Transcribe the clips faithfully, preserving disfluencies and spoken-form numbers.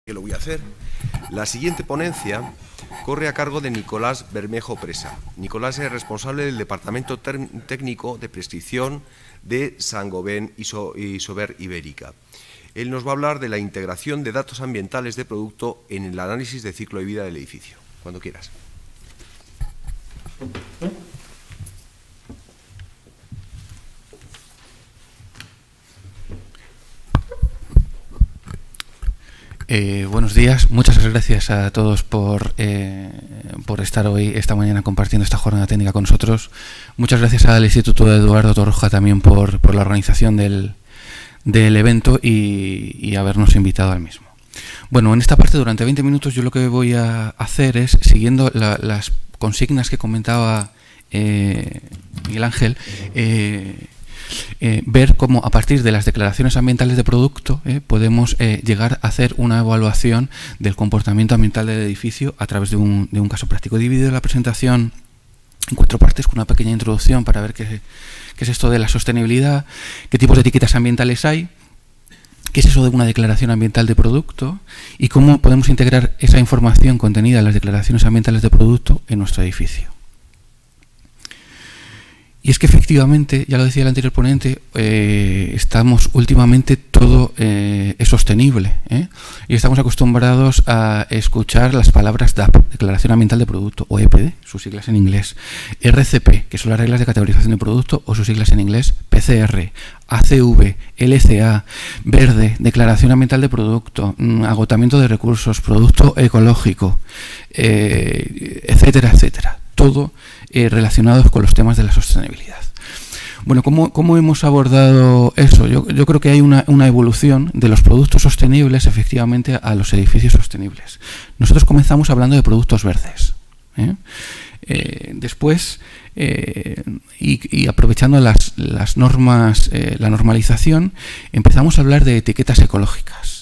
que lo voy a hacer. La siguiente ponencia corre a cargo de Nicolás Bermejo Presa. Nicolás es responsable del Departamento Técnico de Prescripción de Saint-Gobain y Isover Ibérica. Él nos va a hablar de la integración de datos ambientales de producto en el análisis de ciclo de vida del edificio. Cuando quieras. Eh, buenos días, muchas gracias a todos por, eh, por estar hoy, esta mañana, compartiendo esta jornada técnica con nosotros. Muchas gracias al Instituto de Eduardo Torroja también por, por la organización del, del evento y, y habernos invitado al mismo. Bueno, en esta parte, durante veinte minutos, yo lo que voy a hacer es, siguiendo la, las consignas que comentaba eh, Miguel Ángel, eh, Eh, ver cómo a partir de las declaraciones ambientales de producto eh, podemos eh, llegar a hacer una evaluación del comportamiento ambiental del edificio a través de un, de un caso práctico. He dividido la presentación en cuatro partes con una pequeña introducción para ver qué, qué es esto de la sostenibilidad, qué tipos de etiquetas ambientales hay, qué es eso de una declaración ambiental de producto y cómo podemos integrar esa información contenida en las declaraciones ambientales de producto en nuestro edificio. Y es que efectivamente, ya lo decía el anterior ponente, eh, estamos últimamente todo eh, es sostenible, ¿eh? Y estamos acostumbrados a escuchar las palabras D A P, Declaración Ambiental de Producto, o E P D, sus siglas en inglés, R C P, que son las reglas de categorización de producto, o sus siglas en inglés, P C R, A C V, L C A, Verde, Declaración Ambiental de Producto, agotamiento de recursos, producto ecológico, eh, etcétera, etcétera. Todo eh, relacionados con los temas de la sostenibilidad. Bueno, ¿cómo, cómo hemos abordado eso? Yo, yo creo que hay una, una evolución de los productos sostenibles efectivamente a los edificios sostenibles. Nosotros comenzamos hablando de productos verdes. ¿eh? Eh, después, eh, y, y aprovechando las, las normas, eh, la normalización, empezamos a hablar de etiquetas ecológicas.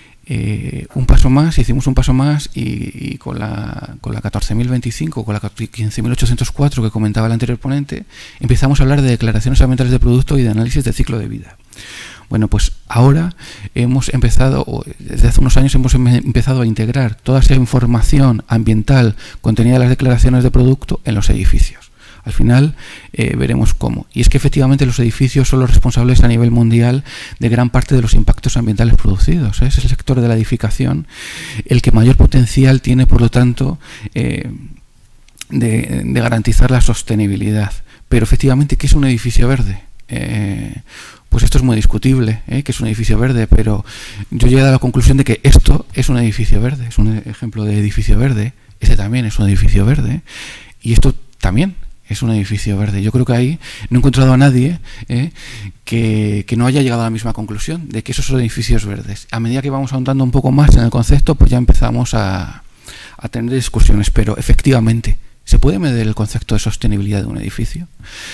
Eh, un paso más, hicimos un paso más y, y con la, con la catorce mil veinticinco, con la quince mil ochocientos cuatro que comentaba el anterior ponente, empezamos a hablar de declaraciones ambientales de producto y de análisis de ciclo de vida. Bueno, pues ahora hemos empezado, desde hace unos años hemos empezado a integrar toda esa información ambiental contenida en las declaraciones de producto en los edificios. Al final eh, veremos cómo. Y es que efectivamente los edificios son los responsables a nivel mundial de gran parte de los impactos ambientales producidos. ¿eh? Es el sector de la edificación el que mayor potencial tiene, por lo tanto, eh, de, de garantizar la sostenibilidad. Pero efectivamente, ¿qué es un edificio verde? Eh, pues esto es muy discutible, ¿eh? que es un edificio verde, pero yo he llegado a la conclusión de que esto es un edificio verde, es un ejemplo de edificio verde, este también es un edificio verde, y esto también es un edificio verde. Yo creo que ahí no he encontrado a nadie eh, que, que no haya llegado a la misma conclusión de que esos son edificios verdes. A medida que vamos ahondando un poco más en el concepto, pues ya empezamos a, a tener discusiones, pero efectivamente, ¿se puede medir el concepto de sostenibilidad de un edificio?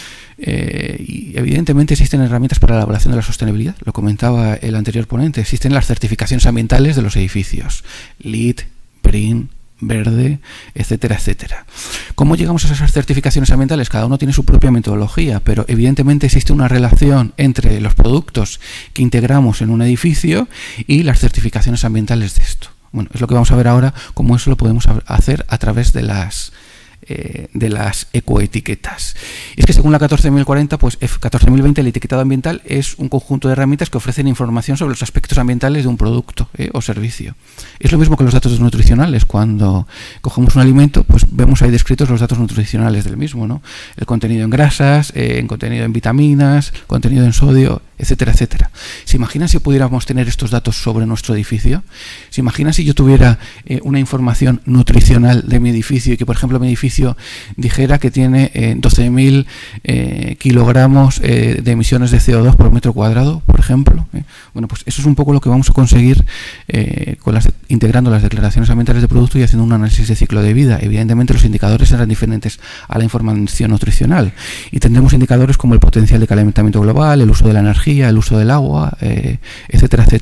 Eh, y evidentemente existen herramientas para la elaboración de la sostenibilidad, lo comentaba el anterior ponente, existen las certificaciones ambientales de los edificios, LEED, BREEAM, Verde, etcétera, etcétera. ¿Cómo llegamos a esas certificaciones ambientales? Cada uno tiene su propia metodología, pero evidentemente existe una relación entre los productos que integramos en un edificio y las certificaciones ambientales de esto. Bueno, es lo que vamos a ver ahora, cómo eso lo podemos hacer a través de las Eh, de las ecoetiquetas. Y es que según la catorce mil cuarenta, pues catorce mil veinte, el etiquetado ambiental es un conjunto de herramientas que ofrecen información sobre los aspectos ambientales de un producto eh, o servicio. Es lo mismo que los datos nutricionales. Cuando cogemos un alimento, pues vemos ahí descritos los datos nutricionales del mismo, ¿no? El contenido en grasas, eh, en contenido en vitaminas, contenido en sodio, etcétera, etcétera. ¿Se imaginan si pudiéramos tener estos datos sobre nuestro edificio? ¿Se imaginan si yo tuviera eh, una información nutricional de mi edificio y que, por ejemplo, mi edificio dijera que tiene eh, doce mil eh, kilogramos eh, de emisiones de C O dos por metro cuadrado, por ejemplo? Eh? Bueno, pues eso es un poco lo que vamos a conseguir eh, con las, integrando las declaraciones ambientales de producto y haciendo un análisis de ciclo de vida. Evidentemente los indicadores serán diferentes a la información nutricional y tendremos indicadores como el potencial de calentamiento global, el uso de la energía, el uso del agua, eh, etcétera, etcétera.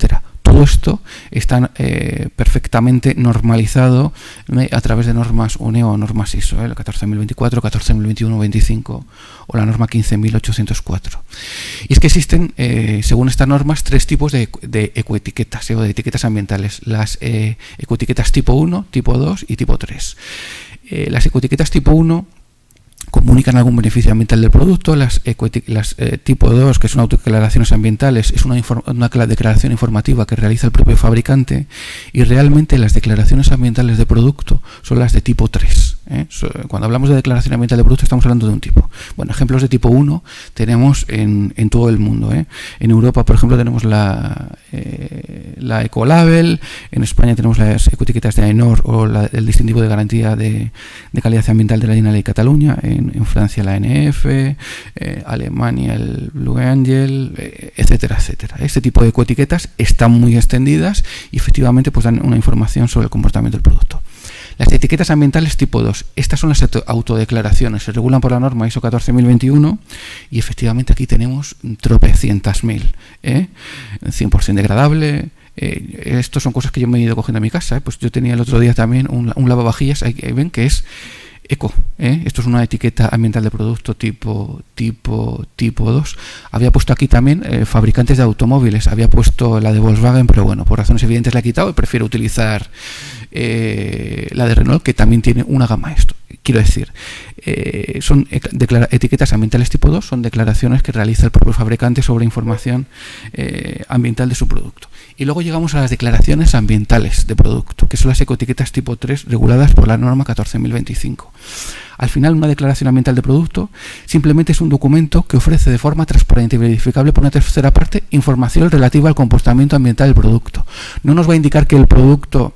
todo esto está eh, perfectamente normalizado eh, a través de normas U N E O o normas I S O, eh, el catorce mil veinticuatro, catorce mil veintiuno veinticinco o la norma quince mil ochocientos cuatro. Y es que existen, eh, según estas normas, tres tipos de, de ecoetiquetas eh, o de etiquetas ambientales. Las eh, ecoetiquetas tipo uno, tipo dos y tipo tres. Eh, las ecoetiquetas tipo uno comunican algún beneficio ambiental del producto. Las, las eh, tipo dos, que son autodeclaraciones ambientales, es una, una declaración informativa que realiza el propio fabricante, y realmente las declaraciones ambientales de producto son las de tipo tres. ¿eh? Cuando hablamos de declaración ambiental de producto estamos hablando de un tipo. Bueno, ejemplos de tipo uno tenemos en, en todo el mundo. ¿eh? En Europa, por ejemplo, tenemos la, eh, la Ecolabel, en España tenemos las ecoetiquetas de AENOR o la, el distintivo de garantía de, de calidad ambiental de la Generalitat de Cataluña, en, en Francia la N F, eh, Alemania el Blue Angel, eh, etcétera, etcétera. Este tipo de ecoetiquetas están muy extendidas y efectivamente pues dan una información sobre el comportamiento del producto. Las etiquetas ambientales tipo dos, estas son las autodeclaraciones, se regulan por la norma I S O catorce mil veintiuno y efectivamente aquí tenemos tropecientas mil, ¿eh? cien por cien degradable. Eh, estos son cosas que yo me he ido cogiendo a mi casa, ¿eh? Pues yo tenía el otro día también un, un lavavajillas, ahí ven que es eco, ¿eh? Esto es una etiqueta ambiental de producto tipo tipo tipo dos. Había puesto aquí también eh, fabricantes de automóviles, había puesto la de Volkswagen, pero bueno, por razones evidentes la he quitado y prefiero utilizar eh, la de Renault, que también tiene una gama esto. Quiero decir, eh, son etiquetas ambientales tipo dos, son declaraciones que realiza el propio fabricante sobre información eh, ambiental de su producto. Y luego llegamos a las declaraciones ambientales de producto, que son las ecoetiquetas tipo tres reguladas por la norma catorce mil veinticinco. Al final, una declaración ambiental de producto simplemente es un documento que ofrece de forma transparente y verificable por una tercera parte información relativa al comportamiento ambiental del producto. No nos va a indicar que el producto,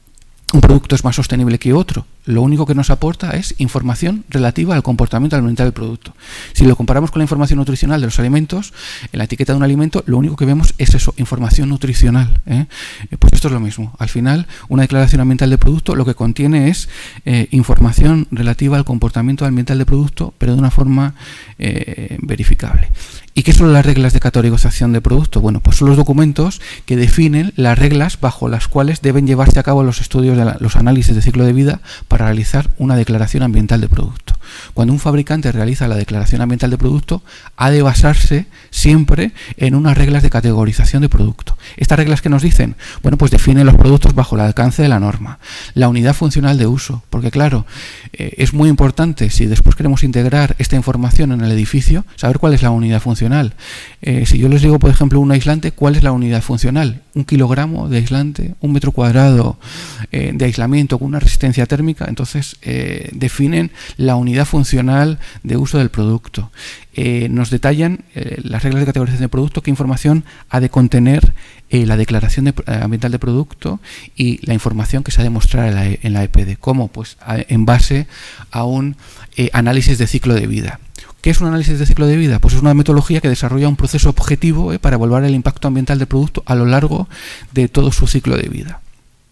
un producto es más sostenible que otro. Lo único que nos aporta es información relativa al comportamiento ambiental del producto. Si lo comparamos con la información nutricional de los alimentos, en la etiqueta de un alimento lo único que vemos es eso, información nutricional. ¿eh? Pues esto es lo mismo. Al final, una declaración ambiental de producto lo que contiene es eh, información relativa al comportamiento ambiental del producto, pero de una forma eh, verificable. ¿Y qué son las reglas de categorización de producto? Bueno, pues son los documentos que definen las reglas bajo las cuales deben llevarse a cabo los estudios de la, los análisis de ciclo de vida para realizar una declaración ambiental de producto. Cuando un fabricante realiza la declaración ambiental de producto, ha de basarse siempre en unas reglas de categorización de producto. ¿Estas reglas que nos dicen? Bueno, pues definen los productos bajo el alcance de la norma. La unidad funcional de uso, porque claro, eh, es muy importante, si después queremos integrar esta información en el edificio, saber cuál es la unidad funcional. Eh, si yo les digo, por ejemplo, un aislante, ¿cuál es la unidad funcional? Un kilogramo de aislante, un metro cuadrado eh, de aislamiento con una resistencia térmica. Entonces eh, definen la unidad funcional de uso del producto. Eh, nos detallan eh, las reglas de categorización de producto, qué información ha de contener eh, la declaración de, eh, ambiental de producto y la información que se ha de mostrar en la, en la E P D. ¿Cómo? Pues a, en base a un eh, análisis de ciclo de vida. ¿Qué es un análisis de ciclo de vida? Pues es una metodología que desarrolla un proceso objetivo eh, para evaluar el impacto ambiental del producto a lo largo de todo su ciclo de vida.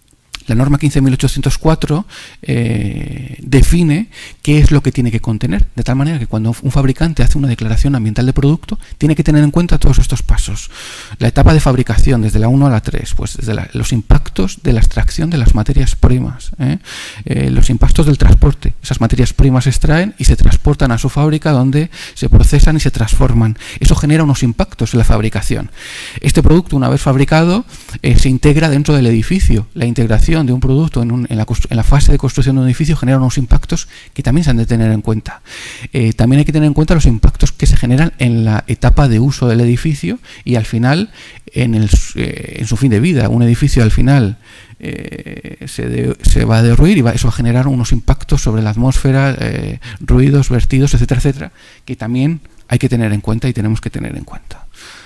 La norma quince mil ochocientos cuatro eh, define qué es lo que tiene que contener, de tal manera que cuando un fabricante hace una declaración ambiental de producto, tiene que tener en cuenta todos estos pasos. La etapa de fabricación, desde la uno a la tres, pues desde la, los impactos de la extracción de las materias primas, ¿eh? Eh, los impactos del transporte. Esas materias primas se extraen y se transportan a su fábrica, donde se procesan y se transforman. Eso genera unos impactos en la fabricación. Este producto, una vez fabricado, eh, se integra dentro del edificio. La integración de un producto en, un, en, la, en la fase de construcción de un edificio genera unos impactos que también se han de tener en cuenta. Eh, también hay que tener en cuenta los impactos que se generan en la etapa de uso del edificio y al final en, el, eh, en su fin de vida. Un edificio al final eh, se, de, se va a derruir y va, eso va a generar unos impactos sobre la atmósfera, eh, ruidos, vertidos, etcétera, etcétera, que también hay que tener en cuenta y tenemos que tener en cuenta.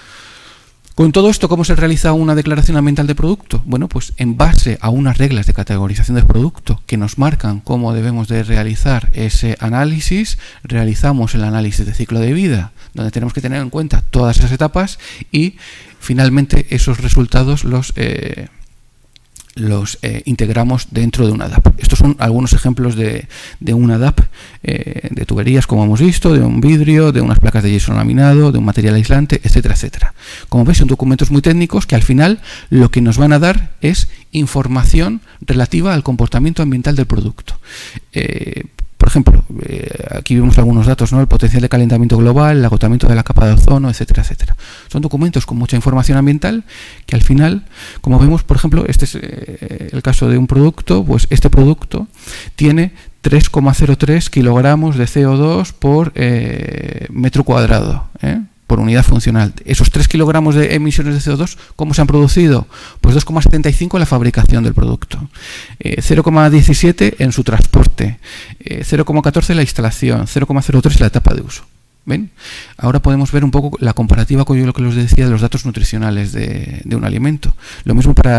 Con todo esto, ¿cómo se realiza una declaración ambiental de producto? Bueno, pues en base a unas reglas de categorización de producto que nos marcan cómo debemos de realizar ese análisis, realizamos el análisis de ciclo de vida, donde tenemos que tener en cuenta todas esas etapas y finalmente esos resultados los, eh, los eh, integramos dentro de una D A P. Estos son algunos ejemplos de, de una D A P, eh, de tuberías, como hemos visto, de un vidrio, de unas placas de yeso laminado, de un material aislante, etcétera, etcétera. Como veis, son documentos muy técnicos que al final lo que nos van a dar es información relativa al comportamiento ambiental del producto. Eh, Por ejemplo, eh, aquí vemos algunos datos, ¿no? El potencial de calentamiento global, el agotamiento de la capa de ozono, etcétera, etcétera. Son documentos con mucha información ambiental que al final, como vemos, por ejemplo, este es eh, el caso de un producto, pues este producto tiene tres coma cero tres kilogramos de C O dos por eh, metro cuadrado, ¿eh? por unidad funcional. Esos tres kilogramos de emisiones de C O dos, ¿cómo se han producido? Pues dos coma setenta y cinco en la fabricación del producto, eh, cero coma diecisiete en su transporte, eh, cero coma catorce en la instalación, cero coma cero tres en la etapa de uso. ¿Ven? Ahora podemos ver un poco la comparativa con lo que les decía de los datos nutricionales de, de un alimento. Lo mismo para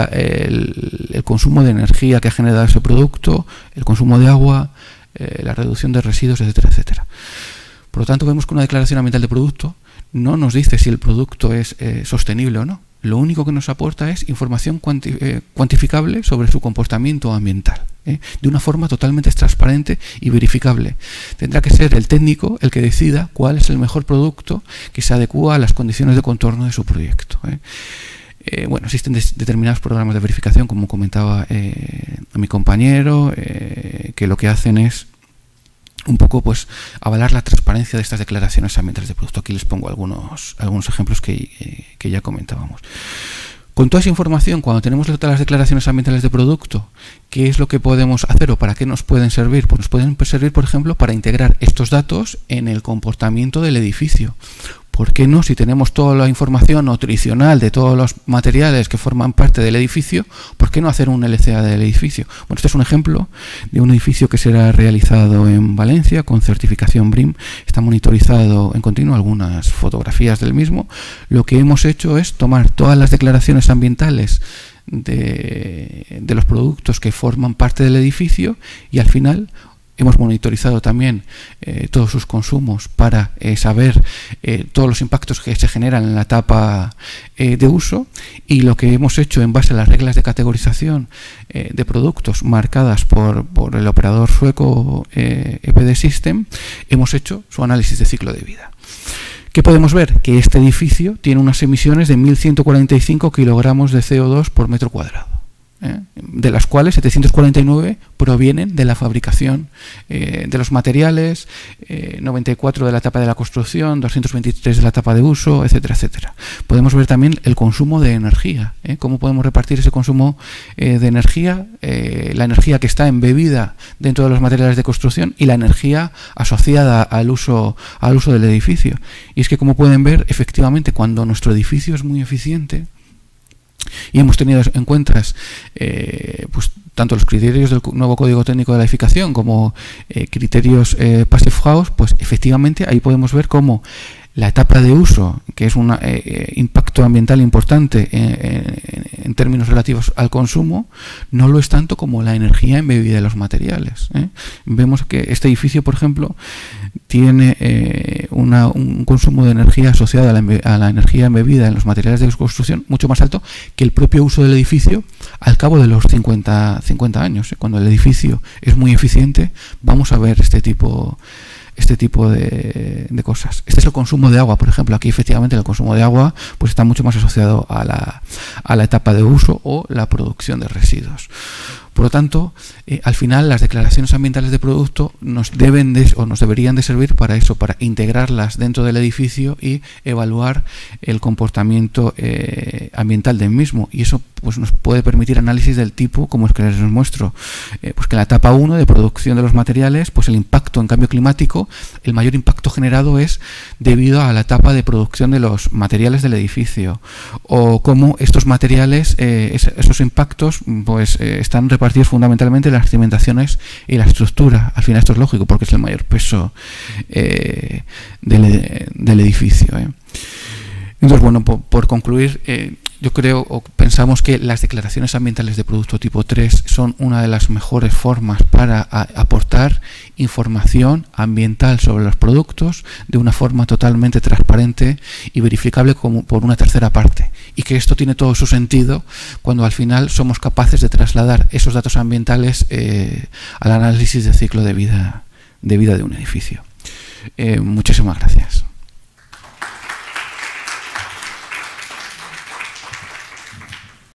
el, el consumo de energía que ha generado ese producto, el consumo de agua, eh, la reducción de residuos, etcétera, etcétera. Por lo tanto, vemos que una declaración ambiental de producto no nos dice si el producto es eh, sostenible o no. Lo único que nos aporta es información cuanti eh, cuantificable sobre su comportamiento ambiental, ¿eh? de una forma totalmente transparente y verificable. Tendrá que ser el técnico el que decida cuál es el mejor producto que se adecúa a las condiciones de contorno de su proyecto, ¿eh? Eh, bueno, existen determinados programas de verificación, como comentaba eh, mi compañero, eh, que lo que hacen es un poco pues avalar la transparencia de estas declaraciones ambientales de producto. Aquí les pongo algunos, algunos ejemplos que, eh, que ya comentábamos. Con toda esa información, cuando tenemos las declaraciones ambientales de producto, ¿qué es lo que podemos hacer o para qué nos pueden servir? Pues nos pueden servir, por ejemplo, para integrar estos datos en el comportamiento del edificio. ¿Por qué no? Si tenemos toda la información nutricional de todos los materiales que forman parte del edificio, ¿por qué no hacer un L C A del edificio? Bueno, este es un ejemplo de un edificio que será realizado en Valencia con certificación B R I M. Está monitorizado en continuo, algunas fotografías del mismo. Lo que hemos hecho es tomar todas las declaraciones ambientales de, de los productos que forman parte del edificio y al final hemos monitorizado también eh, todos sus consumos para eh, saber eh, todos los impactos que se generan en la etapa eh, de uso, y lo que hemos hecho en base a las reglas de categorización eh, de productos marcadas por, por el operador sueco eh, E P D System, hemos hecho su análisis de ciclo de vida. ¿Qué podemos ver? Que este edificio tiene unas emisiones de mil ciento cuarenta y cinco kilogramos de C O dos por metro cuadrado. ¿Eh? De las cuales setecientos cuarenta y nueve provienen de la fabricación eh, de los materiales, eh, noventa y cuatro de la etapa de la construcción, doscientos veintitrés de la etapa de uso, etcétera, etcétera. Podemos ver también el consumo de energía, ¿eh? Cómo podemos repartir ese consumo eh, de energía, eh, la energía que está embebida dentro de los materiales de construcción y la energía asociada al uso, al uso del edificio. Y es que, como pueden ver, efectivamente, cuando nuestro edificio es muy eficiente, y hemos tenido en cuenta eh, pues, tanto los criterios del nuevo Código Técnico de la Edificación como eh, criterios eh, Passive House, pues efectivamente ahí podemos ver cómo la etapa de uso, que es un eh, impacto ambiental importante en, en, en términos relativos al consumo, no lo es tanto como la energía embebida de los materiales, ¿eh? Vemos que este edificio, por ejemplo, tiene eh, una, un consumo de energía asociado a la, a la energía embebida en los materiales de construcción mucho más alto que el propio uso del edificio al cabo de los cincuenta, cincuenta años, ¿eh? Cuando el edificio es muy eficiente, vamos a ver este tipo este tipo de, de cosas. Este es el consumo de agua, por ejemplo. Aquí efectivamente el consumo de agua pues está mucho más asociado a la, a la etapa de uso o la producción de residuos. Por lo tanto, eh, al final las declaraciones ambientales de producto nos deben de, o nos deberían de servir para eso, para integrarlas dentro del edificio y evaluar el comportamiento eh, ambiental del mismo. Y eso pues nos puede permitir análisis del tipo, como es que les muestro, eh, pues que en la etapa uno de producción de los materiales, pues el impacto en cambio climático, el mayor impacto generado es debido a la etapa de producción de los materiales del edificio, o cómo estos materiales, eh, esos impactos, pues eh, están repartidos partidos fundamentalmente las cimentaciones y la estructura. Al final esto es lógico porque es el mayor peso eh, del, del edificio, ¿eh? Entonces, bueno, por, por concluir, eh, yo creo o pensamos que las declaraciones ambientales de producto tipo tres son una de las mejores formas para a, aportar información ambiental sobre los productos de una forma totalmente transparente y verificable como por una tercera parte. Y que esto tiene todo su sentido cuando al final somos capaces de trasladar esos datos ambientales eh, al análisis de ciclo de vida, de vida de un edificio. Eh, muchísimas gracias.